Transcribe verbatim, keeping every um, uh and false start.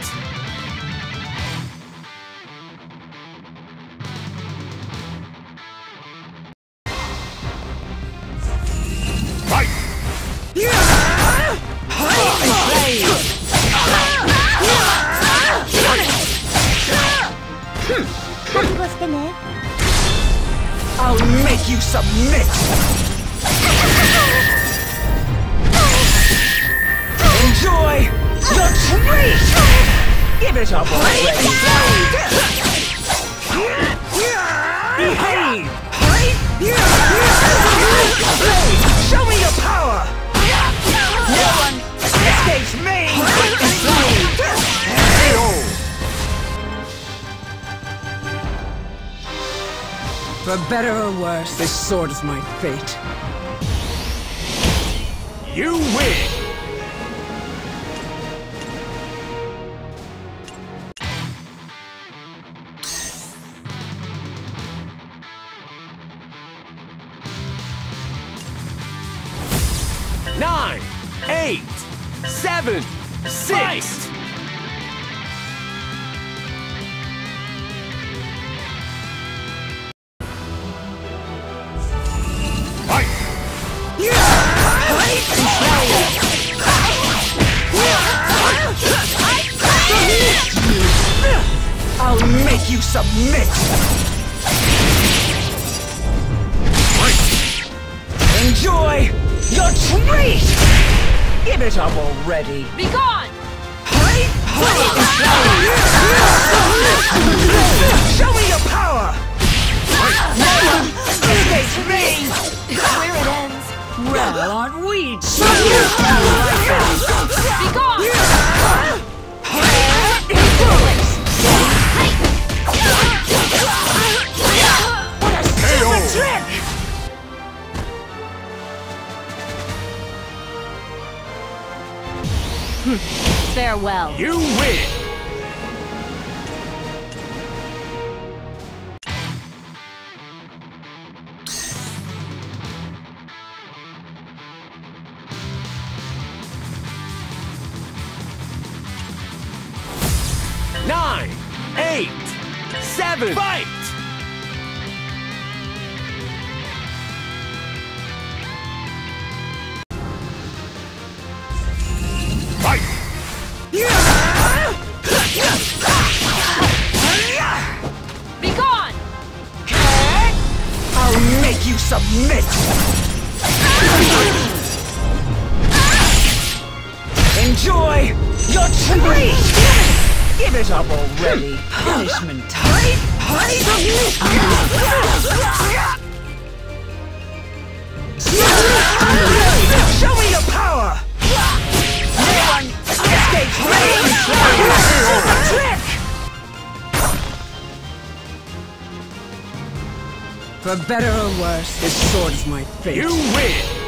I'll make you submit! Enjoy your treat! Give it up already! Behave! Show me your power! No one escapes me! For better or worse, this sword is my fate. You win! Nine, eight, seven, six. I'll make you submit! Enjoy your treat! Give it up already! Be gone! Show me your power! Escape me! Where it ends. Well, aren't we? Be gone! What a stupid trick! Farewell. You win! Nine, eight, seven, fight! Fight! Be gone! I'll make you submit! Enjoy your treat! Give it up already! Punishment time! Show me your power! No one escapes me! Trick! For better or worse, this sword is my fate. You win!